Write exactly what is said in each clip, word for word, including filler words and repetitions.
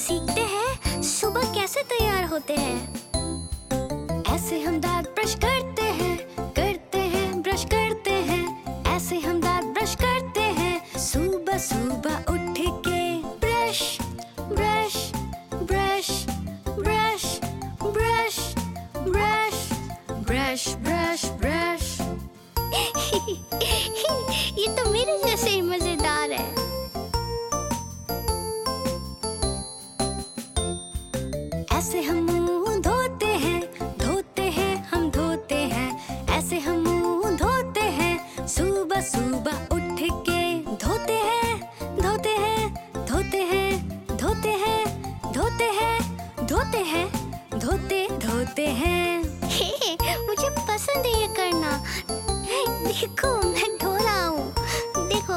सीखते हैं सुबह कैसे तैयार होते हैं। ऐसे हम दांत ब्रश करते हैं, करते हैं ब्रश करते हैं। ऐसे हम दांत ब्रश करते हैं सुबह सुबह उठ के। Brush brush brush brush brush brush brush brush brush. ये तो मेरे जैसे ही मजेदार है। ऐसे हम मुंह धोते हैं, धोते हैं हम धोते हैं। ऐसे हम मुंह धोते हैं सुबह सुबह उठ के। धोते हैं, धोते हैं, धोते हैं, धोते हैं, धोते हैं, धोते हैं, धोते धोते हैं। मुझे पसंद है ये करना। देखो मैं धो रहा हूँ, देखो।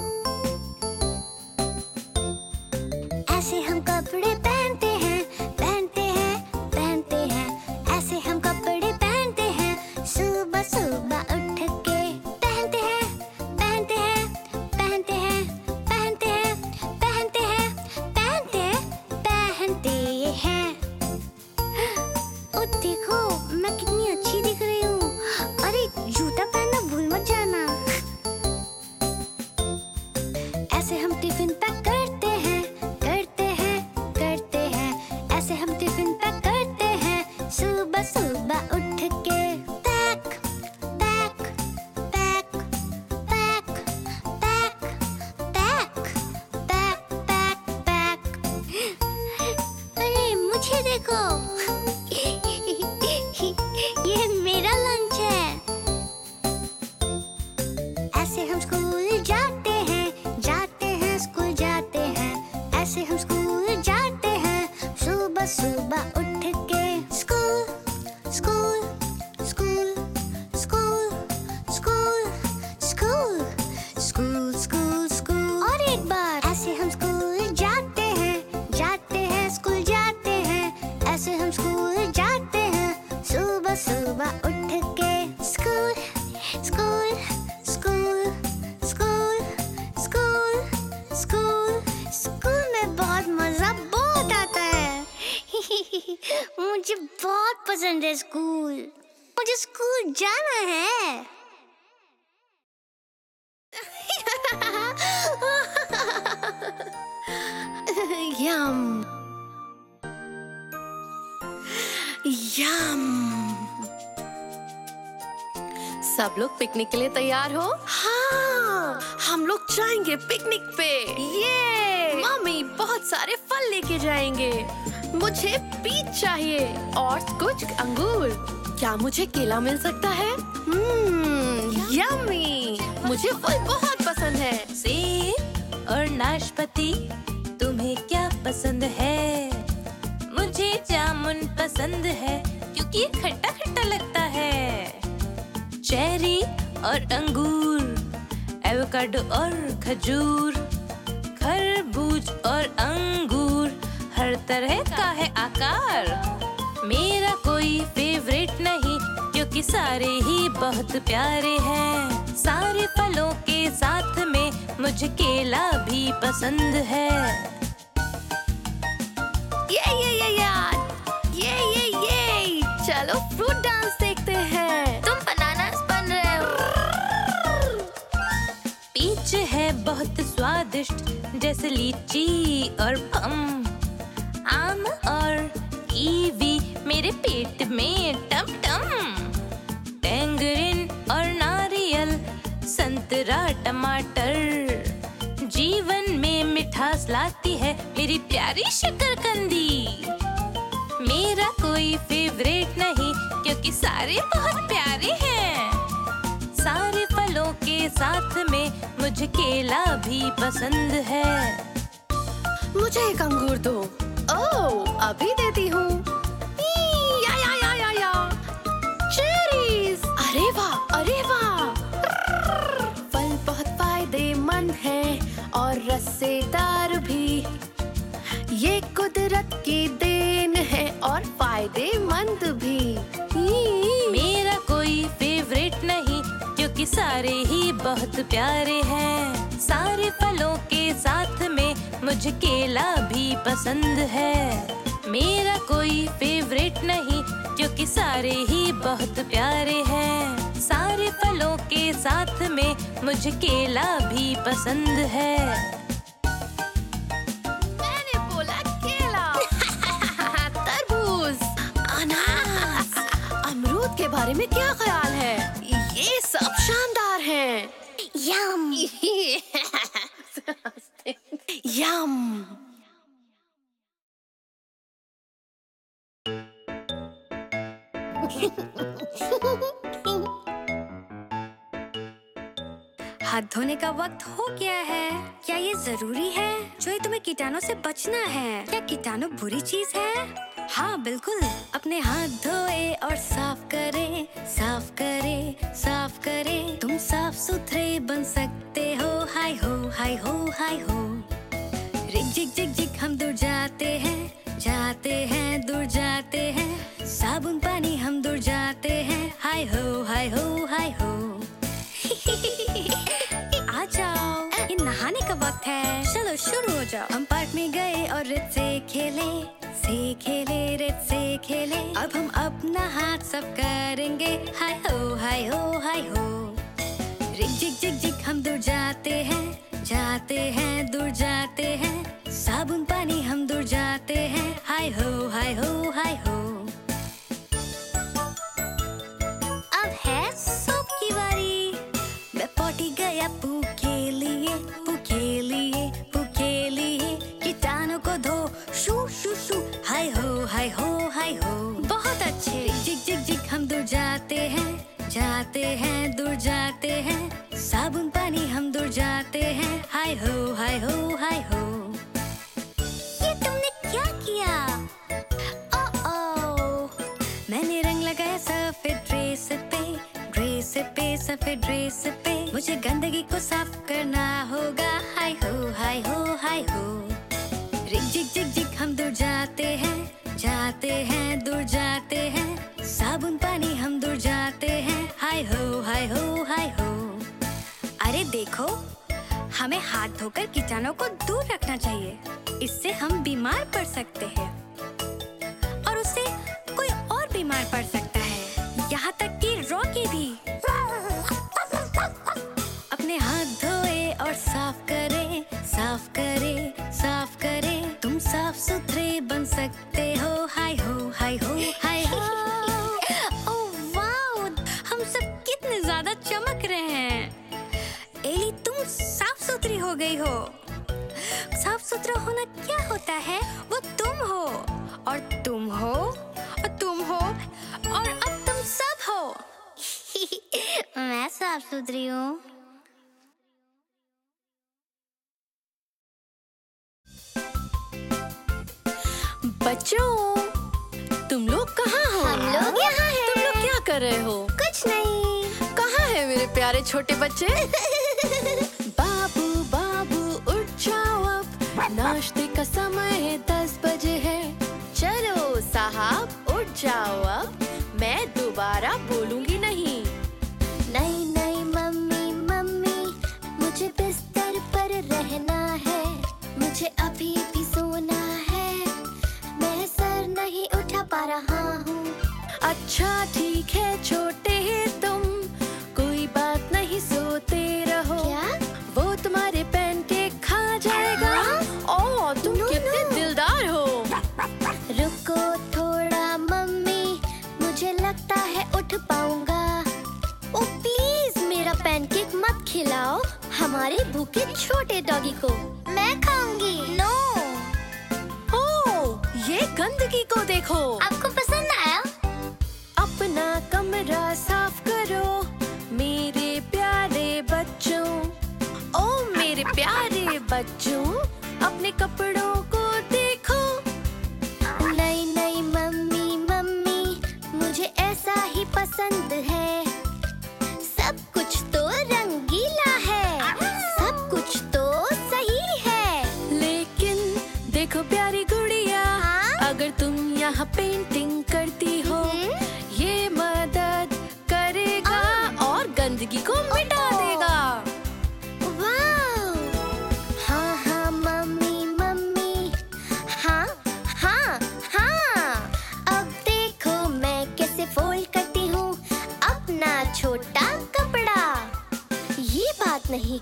ऐसे हम कपड़े पहनते हैं, पहनते हैं, पहनते हैं। ऐसे हम कपड़े पहनते हैं सुबह सुबह उठ के। पहनते हैं, पहनते हैं, पहनते हैं, पहनते हैं, पहनते हैं, पहनते हैं, पहनते हैं। ओ देखो मैं कितनी अच्छी दिख रही हूँ। अरे जूता पहनना भूल मत जाना। ऐसे हम टिफिन पैक करते हैं, करते हैं, करते हैं। ऐसे हम टिफिन पैक करते हैं सुबह सुबह उठ के। Pack pack pack pack pack pack pack pack pack. अरे मुझे देखो, ये मेरा लंच है। ऐसे हम स्कूल जाते हैं, जाते हैं स्कूल जाते हैं। ऐसे हम स्कूल जाते हैं सुबह सुबह उठ के। School school school school school school school school school. और एक बार ऐसे हम स्कूल जाते हैं, जाते हैं स्कूल जाते हैं। ऐसे हम स्कूल जाते हैं सुबह सुबह उठ के। School school school school school school school में बहुत मजा बहुत आता है। मुझे बहुत पसंद है स्कूल। मुझे स्कूल जाना है। यम यम। सब लोग पिकनिक के लिए तैयार हो? हाँ, हम लोग जाएंगे पिकनिक पे। ये मम्मी बहुत सारे फल लेके जाएंगे। मुझे पीच चाहिए और कुछ अंगूर। क्या मुझे केला मिल सकता है? हम्म, यम्मी। मुझे फल बहुत पसंद है। सेब और नाशपाती, तुम्हें क्या पसंद है? मुझे जामुन पसंद है क्योंकि ये खट्टा खट्टा लगता है। चेरी और अंगूर, एवोकाडो और खजूर, खरबूज और अंगूर, हर तरह का है आकार। मेरा कोई फेवरेट नहीं क्योंकि सारे ही बहुत प्यारे हैं। सारे फलों के साथ में मुझे केला भी पसंद है। ये ये ये यार, ये ये ये। चलो फ्रूट डांस देखते हैं। तुम बनानास बन रहे हो। पीच है बहुत स्वादिष्ट जैसे लीची और पम। आम और कीवी मेरे पेट में टम टम। टैंगरिन और नारियल, संतरा टमाटर, जीवन में मिठास लाती है मेरी प्यारी शकरकंदी। मेरा कोई फेवरेट नहीं क्योंकि सारे बहुत प्यारे हैं। सारे फलों के साथ में मुझे केला भी पसंद है। मुझे एक अंगूर दो। ओह, अभी देती हूँ। या या या या या। चेरीज। अरे वाह, अरे वाह। फल बहुत फायदेमंद है और रसेदार भी। ये कुदरत की देन है और फायदेमंद भी। मेरा कोई फेवरेट नहीं क्योंकि सारे ही बहुत प्यारे हैं। सारे फलों के साथ में मुझे मुझे केला भी पसंद है। मेरा कोई फेवरेट नहीं क्योंकि सारे ही बहुत प्यारे हैं। सारे फलों के साथ में मुझे केला भी पसंद है। मैंने बोला केला। तरबूज, अनानास, अमरूद के बारे में क्या ख्याल है? ये सब शानदार हैं। यम यम। हाथ धोने का वक्त हो गया है। क्या ये जरूरी है? जो ये तुम्हें कीटाणु से बचना है। क्या कीटाणु बुरी चीज है? हाँ बिल्कुल। अपने हाथ धोए और साफ करें, साफ करें, साफ करें। तुम साफ सुथरे बन सकते हो। हाय हो, हाय हो, हाय हो। रिक जिक जिक जिक हम दूर जाते हैं, जाते हैं, दूर जाते हैं। साबुन पानी हम दूर जाते हैं। हाय हो, हाय हो, हाय हो। आ जाओ, ये नहाने का वक्त है। चलो शुरू हो जाओ। हम पार्क में गए और रेत से खेले, से खेले, रेत से खेले। अब हम अपना हाथ साफ करेंगे। हाय हो, हाय हो, हाय हो। रिक जिक जिक जिक हम दूर जाते हैं, जाते हैं, दूर जाते हैं। साबुन पानी हम दूर जाते हैं। हाय हो, हाय हो, हाय हो। अब है सोप की बारी। मैं पॉटी गया पू के लिए, पू के लिए, पू के लिए। कीटाणु को धो, शू शू शू। हाय हो, हाय हो, हाय हो। बहुत अच्छे। जिक जिक जिक हम दूर जाते हैं, जाते हैं, दूर जाते हैं। साबुन पानी हम दूर जाते हैं। हाय हो, हाय हो, हाय हो। ये तुमने क्या किया? ओ ओ, मैंने रंग लगाया सफेद ड्रेस पे, ड्रेस पे, सफेद ड्रेस पे। मुझे गंदगी को साफ करना होगा। हाय हो, हाय हो, हाय हो। रिक जिक जिक जिक हम दूर जाते हैं, जाते हैं, दूर जाते हैं। साबुन पानी हम दूर जाते हैं। हाय हो, हाय हो, हाय हो। अरे देखो, हमें हाथ धोकर कीटाणु को दूर रखना चाहिए। इससे हम बीमार पड़ सकते हैं और उससे कोई और बीमार पड़ सकता है, यहाँ तक कि रॉकी भी। अपने हाथ धोए और साफ करें, साफ करें, साफ करें। तुम साफ सुथरे बन सकते हो। हाय हो, हाय हो, हाय हो। ओह वाओ, हम सब कितने ज्यादा चमक रहे हैं। एली, तुम साफ सुथरी हो गई हो। साफ सुथरा होना क्या होता है? वो तुम हो और तुम हो और तुम हो और अब तुम सब हो। मैं साफ सुथरी हूँ। बच्चों, तुम लोग कहाँ हो? हम लोग यहाँ हैं। तुम लोग क्या कर रहे हो? कुछ नहीं। कहाँ है मेरे प्यारे छोटे बच्चे? बाबू बाबू उठ जाओ अब, नाश्ते का समय है, दस बजे है। चलो साहब उठ जाओ अब, मैं दोबारा बोलूंगी नहीं। नहीं नहीं मम्मी मम्मी, मुझे बिस्तर पर रहना है। मुझे अभी भी सोना है। मैं सर नहीं उठा पा रहा हूँ। अच्छा ठीक है छोटे ही तुम, कोई बात नहीं, सोते रहो। क्या? वो तुम्हारे पैनकेक खा जाएगा। ओह, तुम नो, कितने नो। दिलदार हो। रुको थोड़ा मम्मी, मुझे लगता है उठ पाऊंगा। ओ प्लीज मेरा पैनकेक मत खिलाओ हमारे भूखे छोटे डॉगी को। मैं खाऊंगी। नो। ओह, ये गंदगी को देखो। आपको पसंद आया? अपना कमरा साफ करो मेरे प्यारे बच्चों। ओ मेरे प्यारे बच्चों, अपने कपड़ों को देखो। नहीं नहीं मम्मी मम्मी, मुझे ऐसा ही पसंद है। सब कुछ तो रंगीला है, सब कुछ तो सही है। लेकिन देखो प्यारी गुड़िया, हाँ? अगर तुम यहाँ पेंटिंग करती हो, ये मदद करेगा और गंदगी को मिटा देगा। वाह! हाँ हाँ मम्मी मम्मी,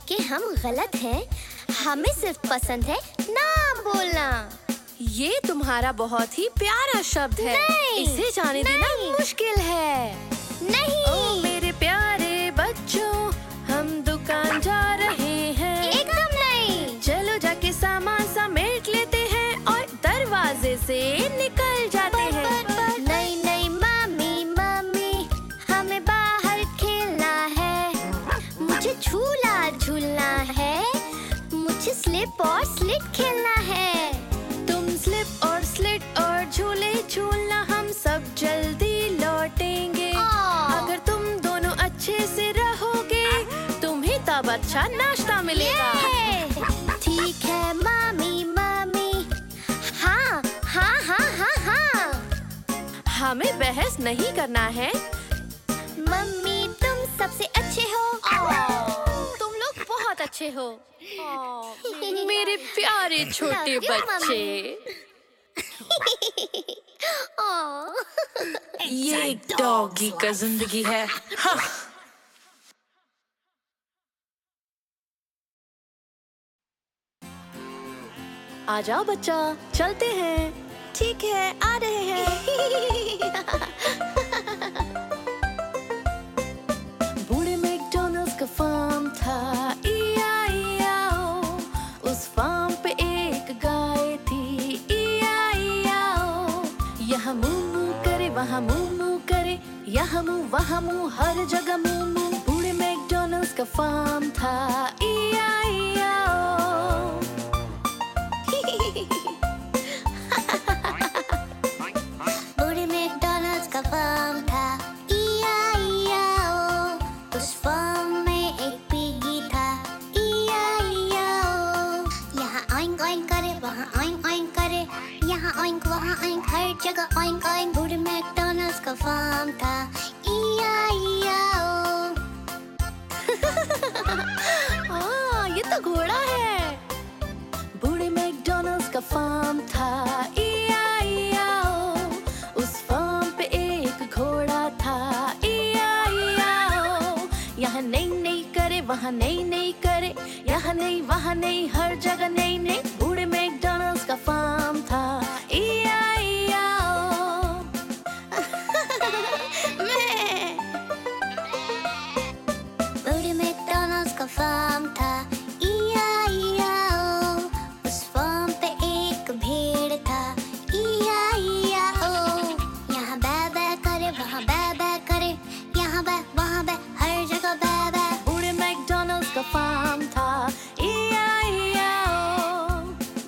कि हम गलत हैं, हमें सिर्फ पसंद है नाम बोलना। ये तुम्हारा बहुत ही प्यारा शब्द है। नहीं, इसे जाने देना मुश्किल है। नहीं। ओ मेरे प्यारे बच्चों, हम दुकान जा रहे हैं। एकदम नहीं। चलो जाके सामान समेट लेते हैं और दरवाजे से निकल जाते हैं। नहीं नहीं मम्मी मम्मी, हमें बाहर खेलना है। मुझे झूला झूलना है, मुझे स्लिप और स्लिट खेलना है। तुम स्लिप और स्लिट और झूले झूलना, हम सब जल्दी लौटेंगे। अगर तुम दोनों अच्छे से रहोगे, तुम्हें तब अच्छा नाश्ता मिलेगा। ठीक है मम्मी मम्मी, हाँ हाँ हाँ हाँ हाँ। हमें बहस नहीं करना है। मम्मी तुम सबसे अच्छे हो। तुम लोग बहुत अच्छे हो। मेरे प्यारे छोटे बच्चे। ये एक डॉगी का जिंदगी है। हाँ। आ जाओ बच्चा, चलते हैं। ठीक है, आ रहे हैं। बूढ़े मैकडॉनल्ड्स का फार्म था, ई आई आओ। उस फार्म पे एक गाय थी, ई आई आओ। यहाँ मुँ मुँ करे, वहाँ मुँ मुँ करे, यहाँ मुँ वहाँ मुँ, हर जगह मुँ मुँ। बूढ़े मैकडॉनल्ड्स का फार्म था, ई आई आओ। बूढ़े मैकडॉनल्ड्स का फार्म था, ई आई आओ। उस फार्म में एक पिगी था, ई आई आओ। यहाँ ऑइंक ऑइंक करे, वहाँ ऑइंक ऑइंक करे, यहाँ ऑइंक वहाँ ऑइंक, हर जगह ऑइंक ऑइंक। बूढ़े मैकडॉनल्ड्स का फार्म था, ई आई आओ। हाँ, ये तो घोड़ा है। बूढ़े मैकडॉनल्ड्स का फार्म था, ई आई आओ। उस फार्म पे एक घोड़ा था, ई आई आओ। यहाँ नहीं नहीं करे, वहाँ नहीं नहीं करे, यहाँ नहीं वहाँ नहीं, हर जगह नहीं नहीं। बूढ़े मैकडॉनल्ड्स का फार्म था, ई आई आओ। मैं बूढ़े मैकडॉनल्ड्स का फार्म था, ई आई आओ। उस फार्म पे एक भेड़ था, ई आई आओ। यहाँ बै बै करे, वहाँ बै बै करे, यहाँ बै वहाँ बै, हर जगह बै बै। बूढ़े मैकडॉनल्ड्स का फार्म था, ई आई आओ।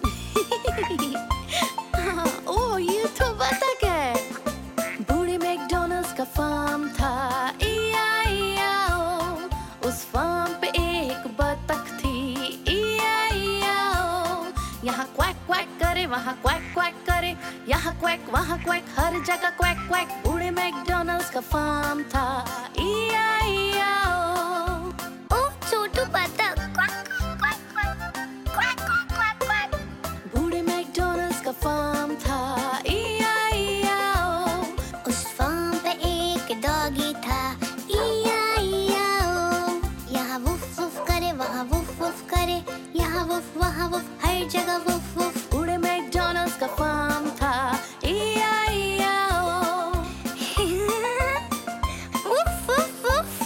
ओह, ये तो बतख है। बूढ़े मैकडॉनल्ड्स का फार्म था, ई आई आओ। उस फार्म पे एक बतख थी, ई आई आओ। यहाँ क्वैक क्वैक करे, वहाँ क्वैक क्वैक करे, यहाँ क्वैक वहाँ क्वैक, हर जगह क्वैक क्वैक। बूढ़े मैकडॉनल्ड्स का फार्म था, ई आई आओ। ओह छोटू बतख, quack quack quack, quack quack quack quack. बूढ़े मैकडॉनल्ड्स का फार्म था, ई आई आओ। उस फार्म पे एक डॉगी था, ई आई आओ। यहाँ वुफ वुफ करे, वहाँ वुफ वुफ करे, यहाँ वुफ वहाँ वुफ, हर जगह वुफ वुफ। बूढ़े मैकडॉनल्ड्स का फार्म था, ई आई आओ। Woof woof woof.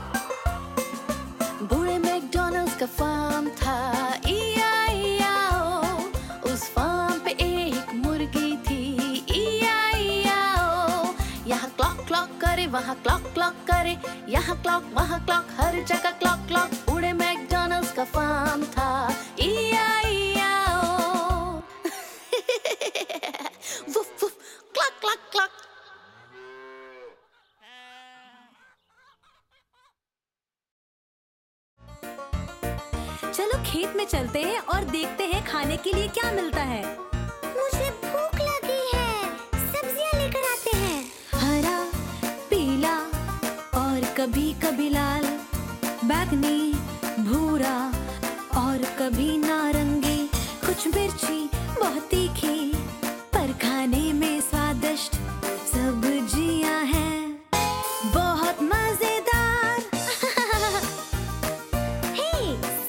बूढ़े मैकडॉनल्ड्स का फार्म था, ई आई आओ। उस फार्म पे एक मुर्गी थी, ई आई आओ। यहाँ क्लॉक क्लॉक करे, वहाँ क्लॉक क्लॉक करे, यहाँ क्लॉक वहाँ क्लॉक, हर जगह क्लॉक क्लॉक। बूढ़े मैकडॉनल्ड्स का फार्म था, ई आई आओ। Woof woof, cluck cluck cluck. चलो खेत में चलते हैं और देखते हैं खाने के लिए क्या मिलता है। मुझे भूख लगी है, सब्जियां लेकर आते हैं। हरा, पीला और कभी कभी लाल, बैंगनी, भूरा और कभी नारंगी। कुछ मिर्ची बहुत तीखी, पर खाने में स्वादिष्ट सब्जियां हैं, बहुत मजेदार। हे,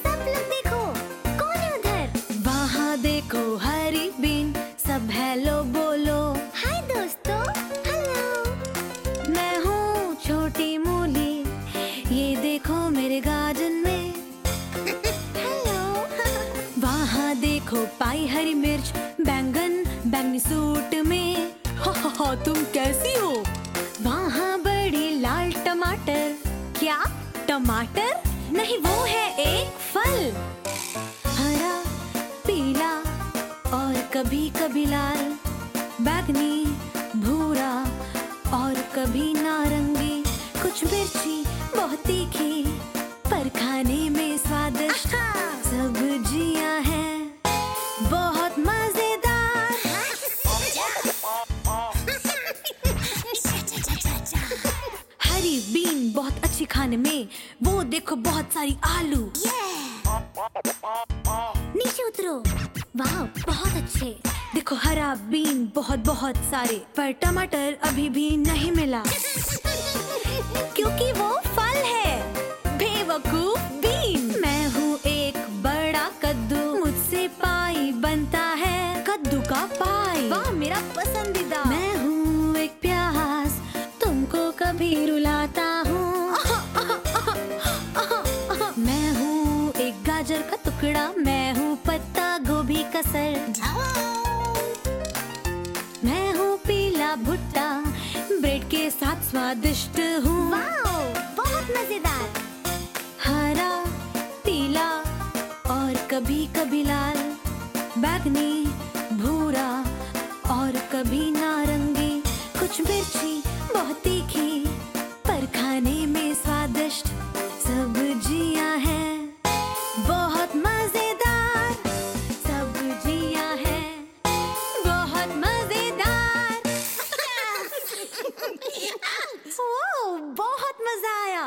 देखो पाई हरी मिर्च, बैंगन बैंगनी सूट में। हा हा हा, तुम कैसी हो? वहाँ बड़ी लाल टमाटर। क्या टमाटर? नहीं, वो है एक फल। हरा, पीला और कभी कभी लाल, बैंगनी, भूरा और कभी नारंगी। कुछ मिर्ची बहुत तीखी, पर खाने में स्वादिष्ट सब्जियां हैं बहुत मजेदार। हरी बीन बहुत अच्छी खाने में। वो देखो बहुत सारी आलू। नीचे उतरो। वाह, बहुत अच्छे। देखो हरा बीन बहुत बहुत सारे, पर टमाटर अभी भी नहीं मिला क्योंकि वो फल है। बेवकूफ बीन। मैं हूँ एक बड़ा कद्दू, मुझसे पाई बनता है। कद्दू का पाई, वाह मेरा पसंदीदा। मैं हूँ एक प्याज, तुमको कभी रुलाता हूँ। मैं हूँ एक गाजर का टुकड़ा, मैं हूँ पत्ता गोभी का सर। मैं हूँ पीला भुट्टा, ब्रेड के साथ स्वादिष्ट हूँ। वाओ, बहुत मजेदार। हरा, पीला और कभी कभी लाल, बैंगनी, भूरा और कभी नारंगी। कुछ मिर्ची बहुत तीखी, पर खाने में स्वादिष्ट सब्जियां हैं बहुत मजेदार। सब्जियां हैं बहुत मजेदार। ओह, बहुत मजा आया।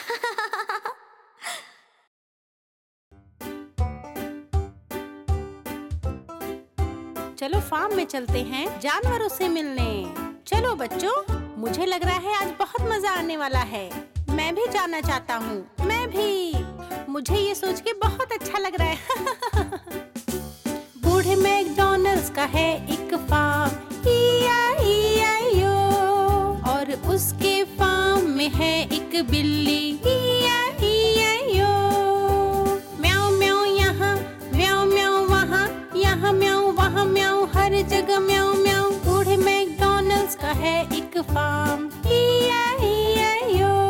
चलो फार्म में चलते हैं जानवरों से मिलने। चलो बच्चों, मुझे लग रहा है आज बहुत मजा आने वाला है। मैं भी जाना चाहता हूँ। मैं भी। मुझे ये सोच के बहुत अच्छा लग रहा है। बूढ़े मैकडॉनल्ड्स का है एक फार्म, ई आई ई आई ओ, और उसके फार्म में है एक बिल्ली, ई आई ई आई ओ। म्याऊ म्याऊ यहाँ, म्याऊ म्याऊ वहाँ, यहाँ म्याऊ वहाँ म्याऊ, हर जगह म्याऊ म्याऊ। बूढ़े मैकडॉनल्ड्स का है एक फार्म, ई आई ई आई ओ।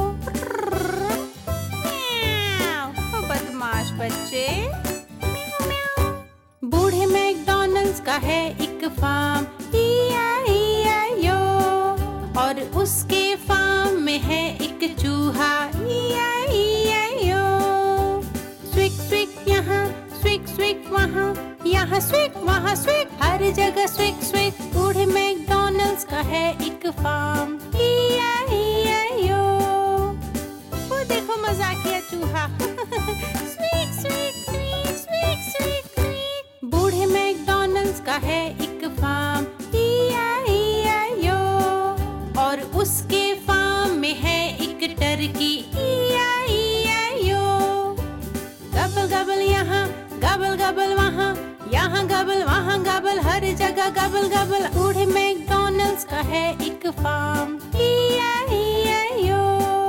म्याऊ, बदमाश बच्चे। बूढ़े मैकडॉनल्ड्स का है एक फार्म, ई आई ई आई ओ, और उसके फार्म में है एक चूहा, ई आई ई आई ओ। स्विक स्विक यहाँ, स्विक स्विक वहाँ, यहाँ स्विक वहाँ स्विक, हर जगह स्विक स्विक। बूढ़े मैकडॉनल्ड्स का है एक फार्म, ई आई ई आई ओ। वो देखो मजाकिया चूहा। स्विक स्विक स्विक स्विक स्विक स्विक। बूढ़े मैकडॉनल्ड्स का है एक फार्म, ई आई ई आई ओ, और उसके फार्म में है एक टर्की, ई आई ई आई ओ। गबल गबल यहाँ, गबल गबल वहाँ, यहाँ गबल वहाँ गबल, हर जगह गबल गबल। बूढ़े मैकडॉनल्ड्स का है एक फार्म, ई आई ई आई ओ।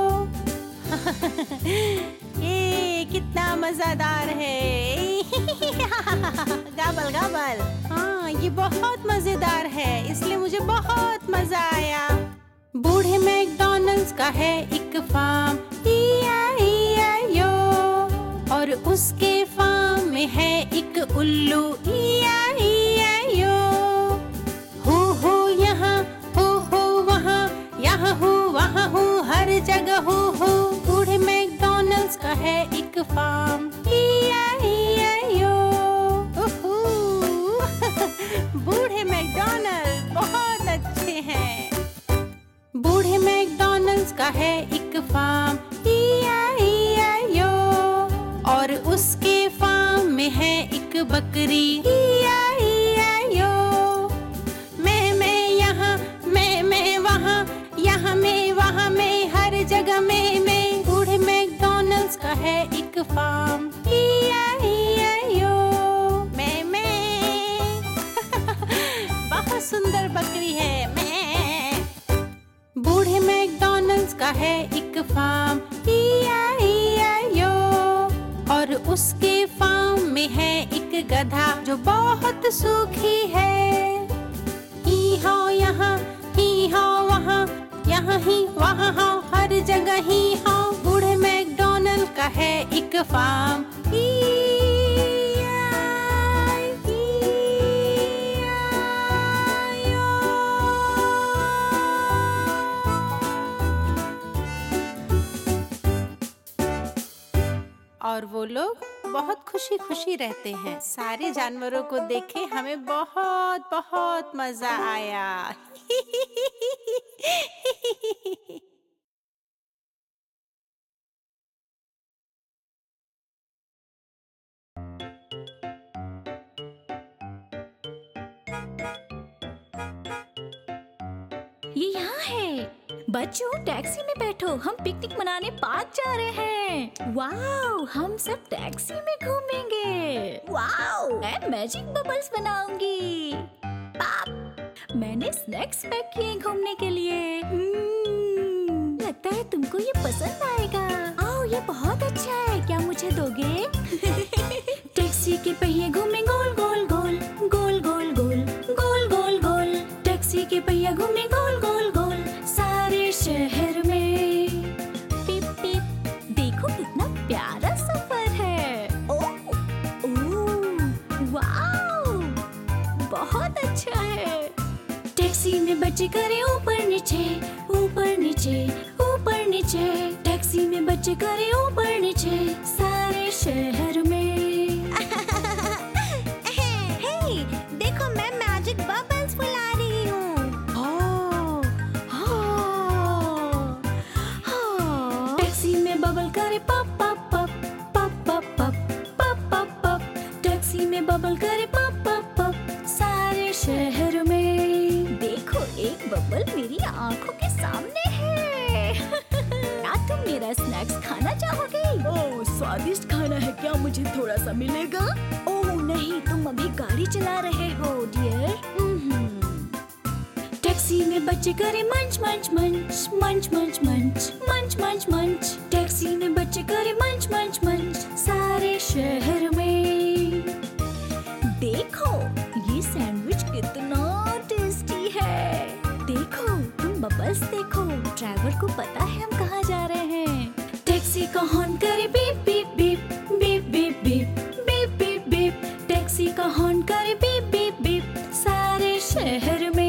ये कितना मजेदार है। गबल गबल। हाँ, ये बहुत मजेदार है, इसलिए मुझे बहुत मजा आया। बूढ़े मैकडॉनल्ड्स का है एक फार्म, ई आई ई आई ओ, और उसके फार्म में है एक उल्लू, ई आई ई आई ओ। हो हो यहाँ, हो हो वहाँ, यहाँ हूँ वहाँ हूँ, हर जगह हो हो। बूढ़े मैकडॉनल्ड्स का है एक फार्म, ई आई ई आई ओ। बूढ़े मैकडॉनल्ड बहुत अच्छे हैं। बूढ़े मैकडॉनल्ड्स का है एक फार्म, ई आई ई आई ओ, और उसके फार्म में है एक बकरी, ई आई ई आई ओ। मैं मैं यहाँ, मैं मैं वहाँ, यहाँ मैं वहाँ मैं, हर जगह मैं मैं। बूढ़े मैकडॉनल्ड्स का है एक फार्म, ई आई ई आई ओ। मैं मैं। बहुत सुंदर बकरी है मैं। बूढ़े मैकडॉनल्ड्स का है एक फार्म, ई आई ई आई ओ, और और उसके फार्म में है एक गधा जो बहुत सूखी है। ही हाउ यहाँ, ही हाउ वहाँ, यहाँ ही वहाँ हाउ, हर जगह ही हाउ। बूढ़े मैकडॉनल्ड का है एक फार्म। ई आई, ई आई ओ। और वो लोग बहुत खुशी खुशी रहते हैं। सारे जानवरों को देखे हमें बहुत बहुत मजा आया। ये यहाँ है। बच्चों टैक्सी में बैठो, हम पिकनिक मनाने पार्क जा रहे हैं। वाओ, हम सब टैक्सी में घूमेंगे। वाओ, मैं मैजिक बबल्स बनाऊंगी। पाप, मैंने स्नैक्स पैक किए घूमने के लिए। हम्म, लगता है तुमको ये पसंद आएगा। आओ, ये बहुत अच्छा है, क्या मुझे दोगे? टैक्सी के पहिए घूमे गोल गोल गोल गोल गोल गोल गोल गोल गोल। टैक्सी के पहिया घूमे गोल गोल गोल सारे शहर में। पिप पिप, देखो कितना प्यारा सफर है। ओह ओह वाओ, बहुत अच्छा है। टैक्सी में बच्चे करे ऊपर नीचे ऊपर नीचे ऊपर नीचे। टैक्सी में बच्चे करे ऊपर नीचे सारे शहर में। हे, देखो मैं मैजिक बबल्स फुला रही हूँ। टैक्सी में बबल करे पप पप पप पप पप पप पप पप पप। टैक्सी में बबल करे पप पप पप सारे शहर में। देखो एक बबल मेरी आंखों के सामने है। क्या तुम मेरा स्नैक्स खाना चाहोगे? ओह, स्वादिष्ट खाना है, क्या मुझे थोड़ा सा मिलेगा? ओह नहीं, तुम अभी गाड़ी चला रहे हो डियर। टैक्सी में बच्चे करे मंच मंच मंच मंच मंच मंच मंच मंच मंच। टैक्सी में बच्चे करे मंच मंच मंच सारे शहर में। देखो ये सैंडविच कितना टेस्टी है। देखो तुम बबल्स देखो, ड्राइवर को पता है हम कहाँ जा रहे हैं। टैक्सी का हॉर्न करे beep beep beep beep beep beep beep beep beep. Taxi का हॉर्न करे बीप बीप बीप सारे शहर में।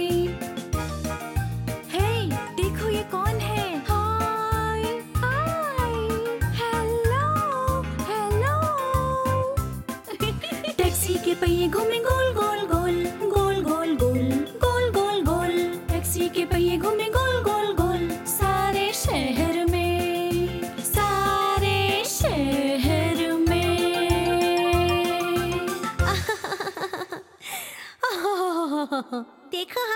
के पहिए घूमे गोल गोल गोल गोल गोल गोल गोल गोल गोल। टैक्सी के पहिए घूमे गोल गोल गोल सारे शहर में सारे शहर में। देखो